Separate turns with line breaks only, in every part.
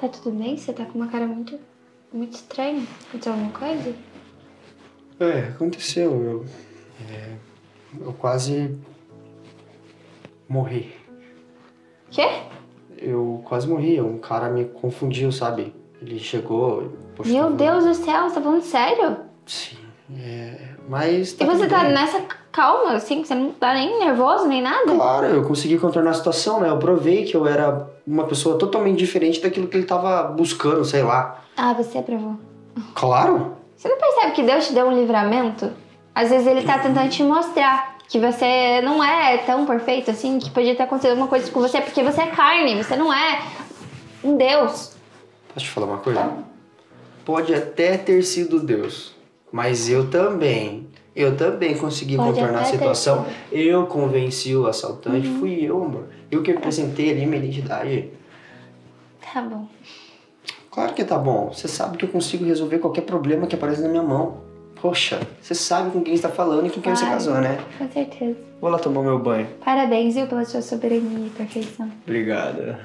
Tá tudo bem? Você tá com uma cara muito estranha. Aconteceu alguma coisa?
Aconteceu. Eu quase morri.
Quê?
Eu quase morri. Um cara me confundiu, sabe? Ele chegou...
Meu Deus do céu, você tá falando sério?
Sim, mas tá
E você
tudo
tá
bem.
nessa calma, assim? Você não tá nem nervoso, nem nada?
Claro, eu consegui contornar a situação, né? Eu provei que eu era uma pessoa totalmente diferente daquilo que ele tava buscando, sei lá.
Ah, você aprovou.
Claro!
Você não percebe que Deus te deu um livramento? Às vezes ele tá tentando te mostrar que você não é tão perfeito assim, que podia ter acontecido alguma coisa com você, porque você é carne, você não é um Deus.
Posso te falar uma coisa? Pode até ter sido Deus, mas eu também consegui
Pode
contornar a
até ter
situação. Eu convenci o assaltante, fui eu, amor. Eu que apresentei ali minha identidade.
Tá bom.
Claro que tá bom. Você sabe que eu consigo resolver qualquer problema que aparece na minha mão. Poxa, você sabe com quem está falando e com quem você casou, né?
Com certeza.
Vou lá tomar meu banho.
Parabéns, viu, pela sua soberania e perfeição.
Obrigada.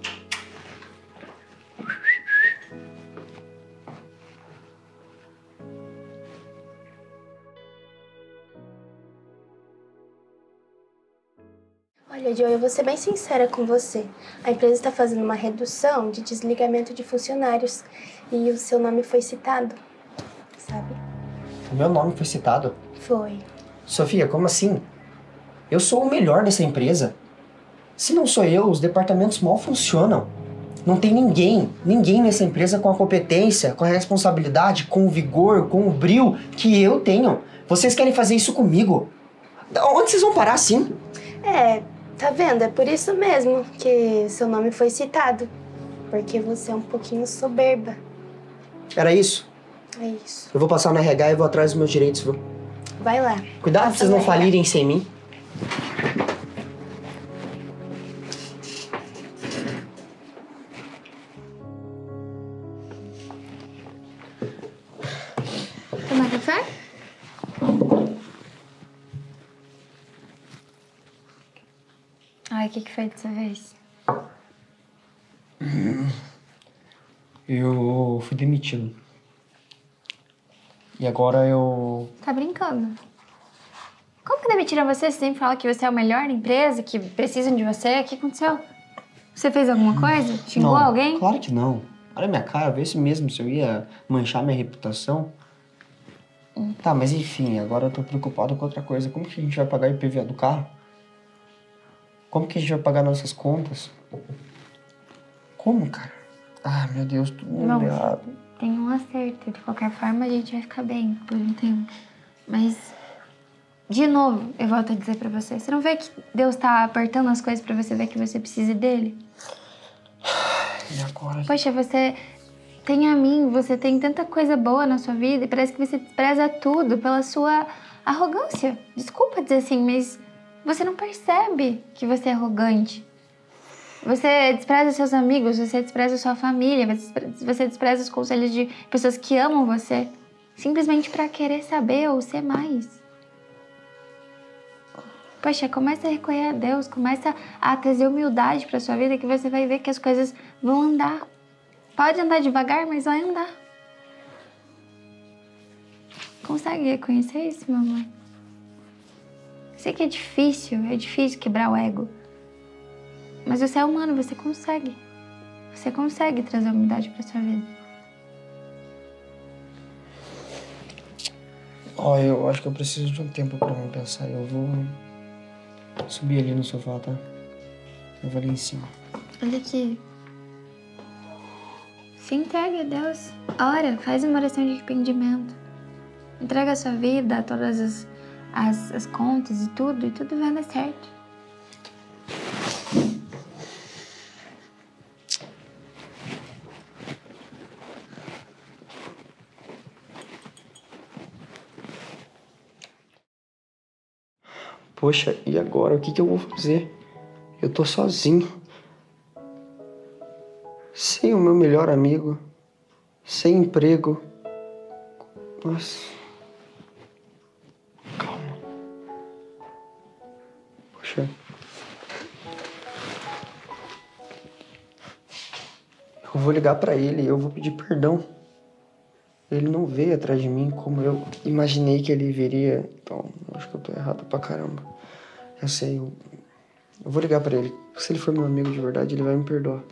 Olha, Joe, eu vou ser bem sincera com você. A empresa está fazendo uma redução de desligamento de funcionários e o seu nome foi citado, sabe?
O meu nome foi citado.
Foi.
Sofia, como assim? Eu sou o melhor nessa empresa. Se não sou eu, os departamentos mal funcionam. Não tem ninguém nessa empresa com a competência, com a responsabilidade, com o vigor, com o brio que eu tenho. Vocês querem fazer isso comigo? Onde vocês vão parar assim?
Tá vendo? É por isso mesmo que seu nome foi citado. Porque você é um pouquinho soberba.
Era isso?
É isso.
Eu vou passar no RH e vou atrás dos meus direitos, viu?
Vai lá.
Cuidado pra vocês não falirem sem mim.
Tomar café? Ai, o que foi dessa vez?
Eu fui demitido. E agora eu...
Tá brincando? Como que demitiram você? Você sempre fala que você é o melhor da empresa, que precisam de você. O que aconteceu? Você fez alguma coisa? Xingou
Não,
alguém?
claro que não. Olha a minha cara, vê se mesmo se eu ia manchar minha reputação. Tá, mas enfim, agora eu tô preocupado com outra coisa. Como que a gente vai pagar o IPVA do carro? Como que a gente vai pagar nossas contas? Como, cara? Ah, meu Deus, tudo
Não,
errado.
tem um acerto. De qualquer forma, a gente vai ficar bem por um tempo. Mas, de novo, eu volto a dizer pra você. Você não vê que Deus tá apertando as coisas pra você ver que você precisa dele?
E agora?
Poxa, você tem a mim, você tem tanta coisa boa na sua vida e parece que você despreza tudo pela sua arrogância. Desculpa dizer assim, mas você não percebe que você é arrogante. Você despreza seus amigos, você despreza sua família, você despreza os conselhos de pessoas que amam você, simplesmente pra querer saber ou ser mais. Poxa, começa a recorrer a Deus, começa a trazer humildade pra sua vida que você vai ver que as coisas vão andar. Pode andar devagar, mas vai andar. Consegue reconhecer isso, meu amor? Sei que é difícil quebrar o ego. Mas você é humano, você consegue. Você consegue trazer humildade pra sua vida.
Ó, eu acho que eu preciso de um tempo pra me pensar. Eu vou subir ali no sofá, tá? Eu vou ali em cima.
Olha aqui. Se entregue a Deus. Ora, faz uma oração de arrependimento. Entrega a sua vida, todas as contas e tudo vai dar certo.
Poxa, e agora? O que eu vou fazer? Eu tô sozinho. Sem o meu melhor amigo. Sem emprego. Nossa. Calma. Poxa. Eu Eu vou ligar pra ele e eu vou pedir perdão. Ele não veio atrás de mim como eu imaginei que ele viria. Então, acho que eu tô errado pra caramba. Eu sei, eu vou ligar pra ele. Se ele for meu amigo de verdade, ele vai me perdoar.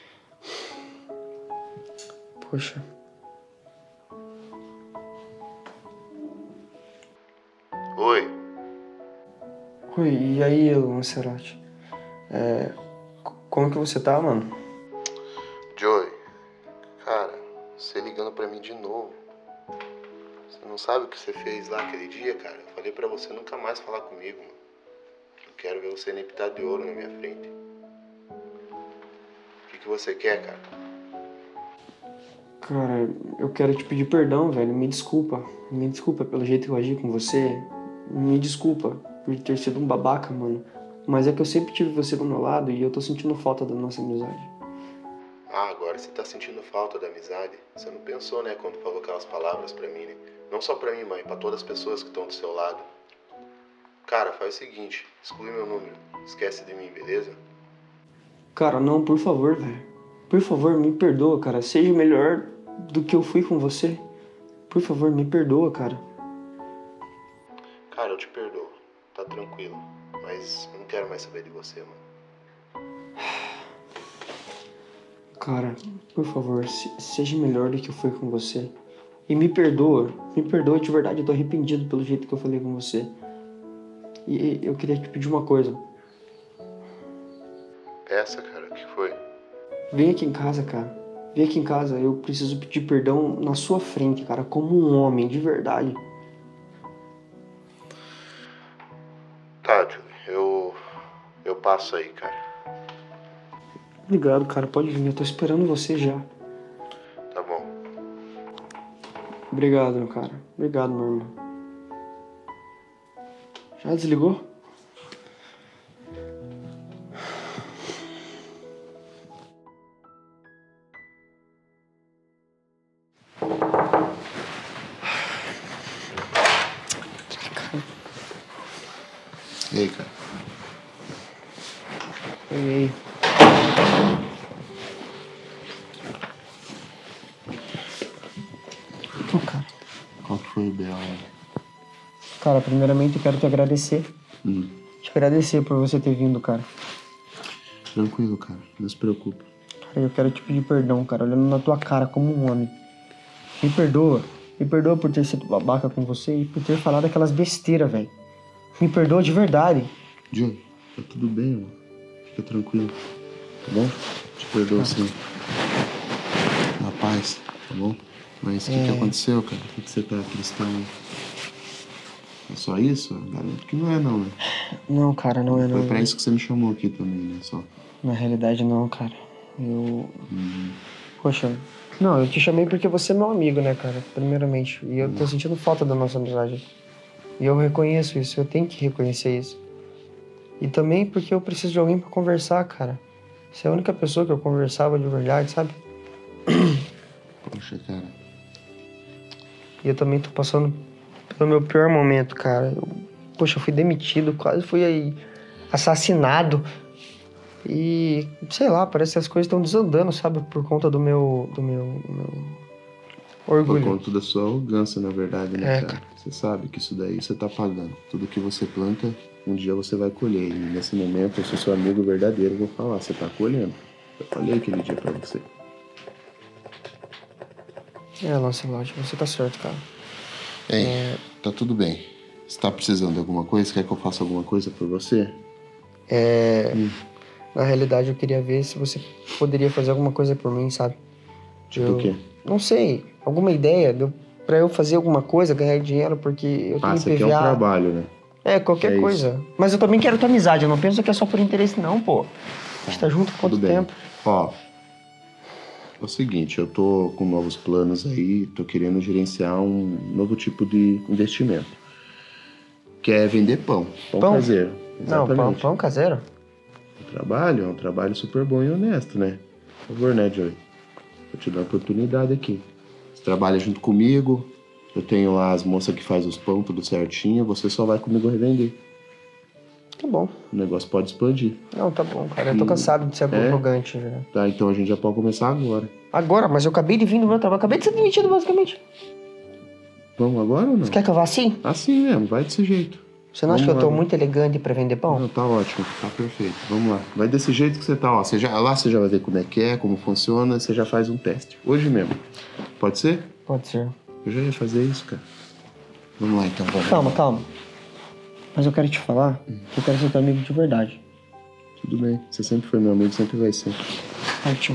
Poxa.
Oi.
Oi, e aí, Lancerote? Como que você tá, mano?
Joey, cara, você ligando pra mim de novo. Você não sabe o que você fez lá aquele dia, cara? Eu falei pra você nunca mais falar comigo, mano. Eu quero ver você nem pitar de ouro na minha frente. O que você quer, cara?
Cara, eu quero te pedir perdão, velho. Me desculpa. Me desculpa pelo jeito que eu agi com você. Me desculpa por ter sido um babaca, mano. Mas é que eu sempre tive você do meu lado e eu tô sentindo falta da nossa amizade.
Ah, agora você tá sentindo falta da amizade? Você não pensou, né, quando falou aquelas palavras pra mim, né? Não só pra mim, mãe, pra todas as pessoas que estão do seu lado. Cara, faz o seguinte, exclui meu número. Esquece de mim, beleza?
Cara, não, por favor, velho. Por favor, me perdoa, cara. Seja melhor do que eu fui com você. Por favor, me perdoa, cara.
Cara, eu te perdoo. Tá tranquilo. Mas eu não quero mais saber de você, mano.
Cara, por favor, seja melhor do que eu fui com você. E me perdoa de verdade. Eu tô arrependido pelo jeito que eu falei com você. E eu queria te pedir uma coisa.
Peça, cara, o que foi?
Vem aqui em casa, cara. Vem aqui em casa. Eu preciso pedir perdão na sua frente, cara. Como um homem, de verdade.
Tá, Julie, eu passo aí, cara.
Obrigado, cara. Pode vir. Eu tô esperando você já.
Tá bom.
Obrigado, meu cara. Obrigado, meu irmão. Já desligou?
E aí, cara?
E aí? Pô, cara.
Qual que foi o B.O.?
Cara, primeiramente eu quero te agradecer. Te agradecer por você ter vindo, cara.
Tranquilo, cara. Não se preocupe.
Cara, eu quero te pedir perdão, cara. Olhando na tua cara como um homem. Me perdoa. Me perdoa por ter sido babaca com você e por ter falado aquelas besteiras, velho. Me perdoa de verdade.
Joe, tá tudo bem, mano. Fica tranquilo. Tá bom? Te perdoo, sim. Na paz, tá bom? Mas o que aconteceu, cara? Por que você tá cristão? É só isso? Garanto que não é, não, né?
Não, cara, não é não.
Foi pra isso que você me chamou aqui também, né? Só.
Na realidade, não, cara. Poxa, não, eu te chamei porque você é meu amigo, né, cara? Primeiramente. E eu tô sentindo falta da nossa amizade. E eu reconheço isso, eu tenho que reconhecer isso. E também porque eu preciso de alguém pra conversar, cara. Você é a única pessoa que eu conversava de verdade, sabe?
Poxa, cara.
E eu também tô passando pelo meu pior momento, cara. Poxa, eu fui demitido, quase fui aí assassinado. E, sei lá, parece que as coisas estão desandando, sabe? Por conta do meu orgulho.
Por conta da sua arrogância, na verdade, né,
É,
cara? Você sabe que isso daí você tá pagando. Tudo que você planta, um dia você vai colher. E nesse momento, eu sou seu amigo verdadeiro, eu vou falar, você tá colhendo. Eu falei aquele dia pra você.
Lancelot, você tá certo, cara.
Ei, tá tudo bem. Você tá precisando de alguma coisa? Quer que eu faça alguma coisa por você?
Na realidade, eu queria ver se você poderia fazer alguma coisa por mim, sabe?
Tipo o quê?
Não sei, alguma ideia pra eu fazer alguma coisa, ganhar dinheiro, porque eu tenho
Isso
PVA.
aqui é um trabalho, né?
Qualquer
É
coisa. Mas eu também quero tua amizade, eu não penso que é só por interesse não, pô. A gente tá junto há quanto
Tudo bem.
tempo?
Ó, é o seguinte, eu tô com novos planos aí, tô querendo gerenciar um novo tipo de investimento. Que é vender pão. Pão caseiro.
Não,
Exatamente.
pão caseiro?
É um trabalho super bom e honesto, né? Por favor, né, Joey? Vou te dar uma oportunidade aqui. Você trabalha junto comigo, eu tenho lá as moças que fazem os pão tudo certinho, você só vai comigo revender.
bom.
O negócio pode expandir.
Não, tá bom, cara. Eu tô cansado de ser arrogante, já.
Tá, então a gente já pode começar agora.
Agora? Mas eu acabei de vir do meu trabalho. Acabei de ser demitido, basicamente.
Vamos agora ou não?
Você quer que eu vá assim?
Assim mesmo, vai desse jeito.
Você não acha que eu tô muito elegante pra vender pão?
Não, tá ótimo, tá perfeito. Vamos lá. Vai desse jeito que você tá, ó. Lá você já vai ver como é que é, como funciona, você já faz um teste. Hoje mesmo. Pode ser?
Pode ser.
Eu já ia fazer isso, cara. Vamos lá então, vamos.
Calma. Mas eu quero te falar que eu quero ser teu amigo de verdade.
Tudo bem. Você sempre foi meu amigo, sempre vai ser.
Ótimo.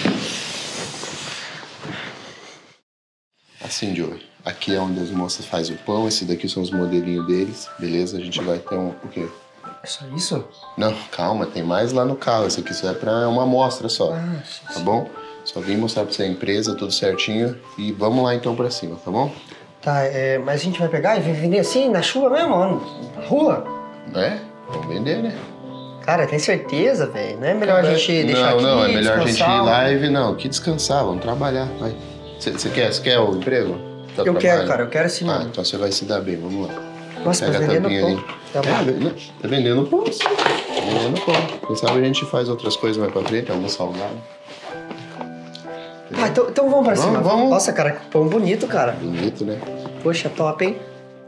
Assim, Joey. Aqui é onde as moças fazem o pão. Esse daqui são os modelinhos deles. Beleza? A gente vai ter um... O quê?
É só isso?
Não, calma. Tem mais lá no carro. Esse aqui só é pra uma amostra só. Tá bom? Só vim mostrar pra você a empresa, tudo certinho. E vamos lá então pra cima, tá bom?
Tá, mas a gente vai pegar e vai vender assim, na chuva mesmo, na rua?
É? Vamos vender, né?
Cara, tem certeza, velho? Não é melhor a gente deixar aqui,
Não, é melhor a gente ir
descansar?
lá e... Não, que descansar. Vamos trabalhar, vai. Você quer o emprego?
Eu quero, cara. Eu quero sim,
Ah,
mano.
então você vai se dar bem. Vamos lá.
Nossa, mas
Pega a
vendendo
tampinha
pão.
ali.
Tá bom.
Tá vendendo pão, sim. Tá vendendo pão. Quem sabe a gente faz outras coisas mais pra frente, algum salgado.
Ah, então vamos pra cima.
Vamos.
Nossa, cara, que pão bonito, cara.
Bonito, né?
Poxa, top, hein?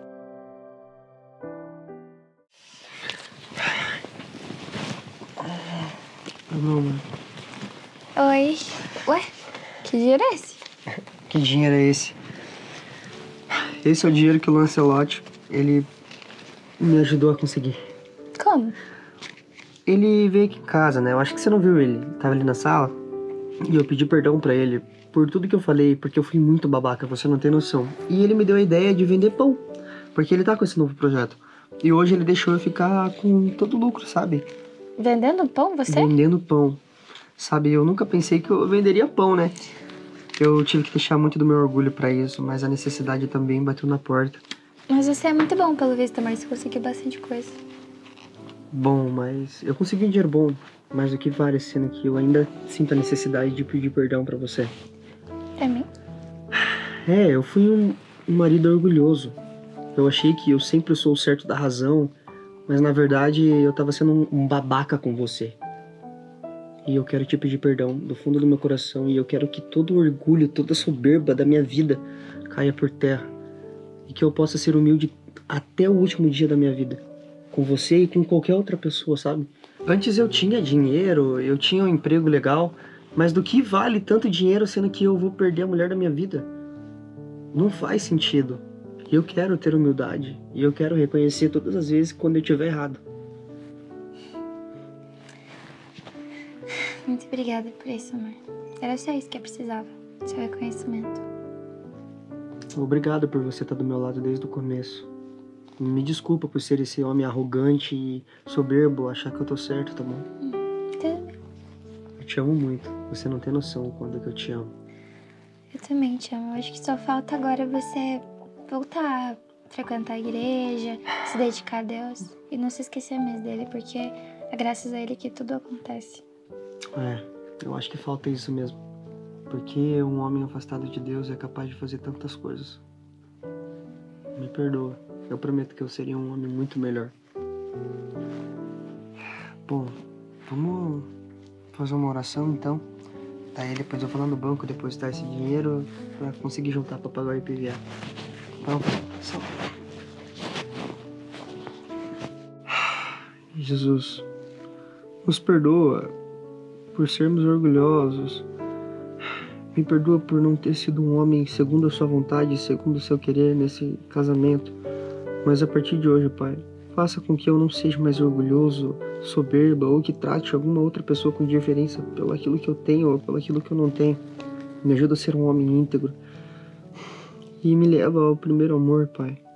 Não, mano.
Oi. Ué, que dinheiro é esse?
Que dinheiro é esse? Esse é o dinheiro que o Lancelot, ele me ajudou a conseguir.
Como?
Ele veio aqui em casa, né? Eu acho que você não viu ele. Tava ali na sala. E eu pedi perdão pra ele por tudo que eu falei, porque eu fui muito babaca, você não tem noção. E ele me deu a ideia de vender pão, porque ele tá com esse novo projeto. E hoje ele deixou eu ficar com todo o lucro, sabe?
Vendendo pão, você?
Vendendo pão. Sabe, eu nunca pensei que eu venderia pão, né? Eu tive que deixar muito do meu orgulho pra isso, mas a necessidade também bateu na porta.
Mas você é muito bom, pelo visto, Amor. Você conseguiu bastante coisa.
Bom, mas eu consegui um dinheiro bom, mais do que vale, sendo que eu ainda sinto a necessidade de pedir perdão pra você.
Pra mim?
É, eu fui um marido orgulhoso. Eu achei que eu sempre sou o certo da razão, mas na verdade eu tava sendo um babaca com você. E eu quero te pedir perdão do fundo do meu coração, e eu quero que todo o orgulho, toda a soberba da minha vida caia por terra. E que eu possa ser humilde até o último dia da minha vida. Com você e com qualquer outra pessoa, sabe? Antes eu tinha dinheiro, eu tinha um emprego legal, mas do que vale tanto dinheiro sendo que eu vou perder a mulher da minha vida? Não faz sentido. Eu quero ter humildade, e eu quero reconhecer todas as vezes quando eu estiver errado.
Muito obrigada por isso, amor. Era só isso que eu precisava. Seu reconhecimento.
Obrigado por você estar do meu lado desde o começo. Me desculpa por ser esse homem arrogante e soberbo, achar que eu tô certo, tá bom?
Tudo bem.
Eu te amo muito. Você não tem noção o quanto que eu te amo.
Eu também te amo. Acho que só falta agora você voltar a frequentar a igreja, se dedicar a Deus e não se esquecer mais dele, porque é graças a ele que tudo acontece.
É, eu acho que falta isso mesmo. Porque um homem afastado de Deus é capaz de fazer tantas coisas. Me perdoa. Eu prometo que eu seria um homem muito melhor. Bom, vamos fazer uma oração então. Daí depois eu vou lá no banco depositar esse dinheiro pra conseguir juntar pra pagar o IPVA. Vamos fazer uma oração. Jesus, nos perdoa por sermos orgulhosos. Me perdoa por não ter sido um homem segundo a sua vontade, segundo o seu querer nesse casamento. Mas a partir de hoje, Pai, faça com que eu não seja mais orgulhoso, soberba ou que trate alguma outra pessoa com indiferença pelo aquilo que eu tenho ou pelo aquilo que eu não tenho. Me ajuda a ser um homem íntegro. E me leva ao primeiro amor, Pai.